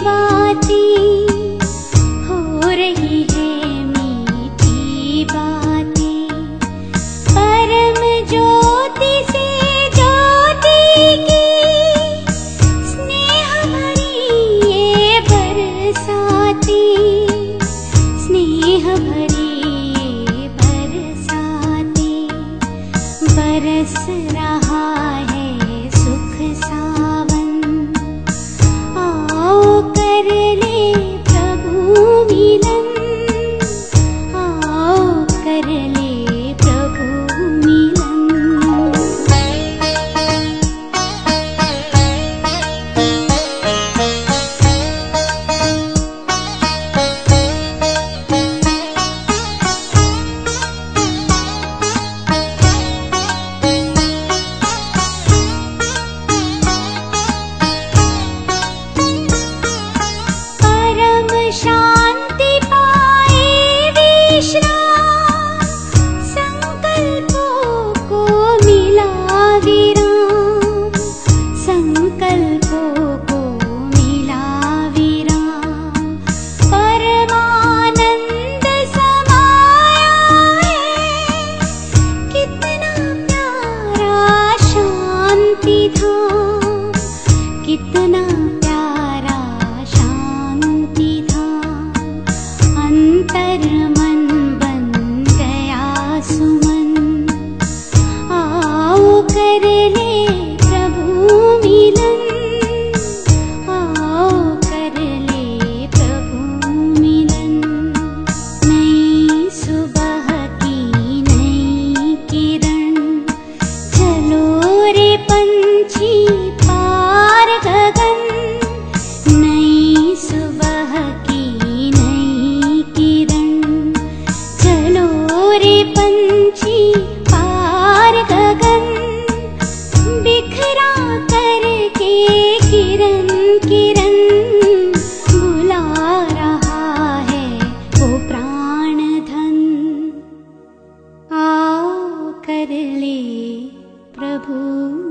बातें, हो रही है मीठी बातें। परम ज्योति से ज्योति की स्नेह भरी ये बरसातें, स्नेह भरी ये बरसातें। बरस रहा है सुख सावन, आओ कर ले प्रभु मिलन, आओ कर ले प्रभु मिलन। शांति पाए विश्राम, संकल्पों को मिला विराम, संकल्पों को मिला विराम। परमानंद समाया है, कितना प्यारा शांति धाम, कितना प्यारा शांति धाम। अंतर मन बन गया सुमन, आओ कर ले प्रभु मिलन, आओ कर ले प्रभु मिलन। नई सुबह की नई किरण, चलो रे पंछी पार गगन। नई सुबह की नई किरण, चलो रे पंछी पार गगन। बिखरा करके किरण किरण, बुला रहा है वो प्राण धन, आओ कर ले प्रभु